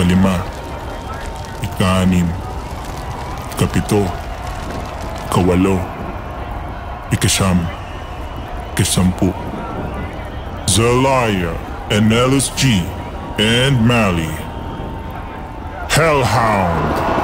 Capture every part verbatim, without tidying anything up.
ikalima, ika-anim, ikapito, ikawalo, ikasyam, ikasampu. Zelijah and Ellis G and Malli, Hellhound.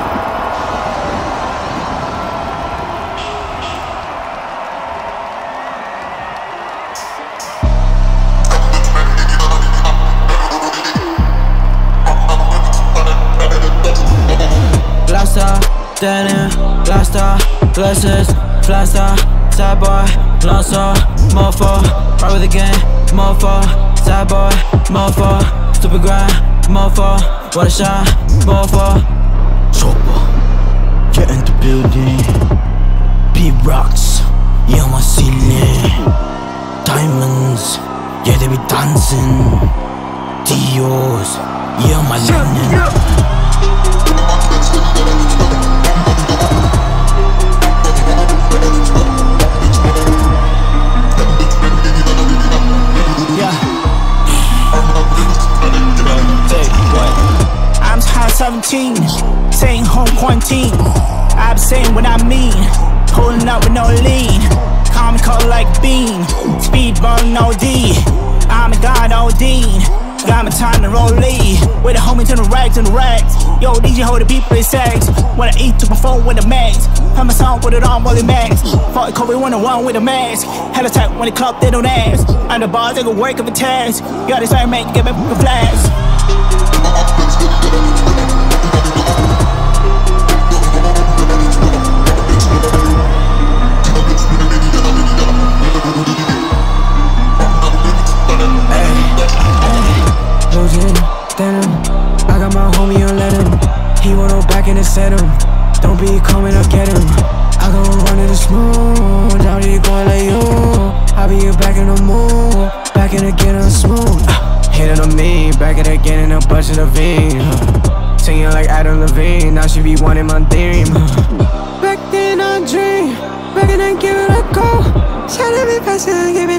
Blaster, denim, blaster, glasses, flaster, sad boy, lancer, mofo, right with the gang, mofo, sad boy, mofo, stupid grind, mofo, what a shot, mofo. Chopper, get in the building, big rocks, yeah my ceiling, diamonds, yeah they be dancing, Dios, yeah my linen. I'm high seventeen, staying home quarantine. I'm saying what I mean, pulling up with no lean. Call me cold like bean, speed ballin' O D. I'm a god Odin, got my time to roll lead. With the homies in the rags and the rags. Yo, D J hold the people in sex. When I eat, took my phone with the max. Had my song with it on, rolling max. Fought COVID one on one with a mask. Had a type when the club, they don't ask. I'm the boss, they go work of a task. You got this fire, make get me a flash. I got my homie on let him. He wanna back in the set him. Don't be coming up get him. I go running the smooth. Now you going like you. I be back in the mood. Back in again on smooth. Uh, Hitting on me. Back it again in a bunch of the vein. Uh, singing like Adam Levine. Now she be wanting my theme. Uh, back then I dream. Back in and give it a go. Shout at me faster and give me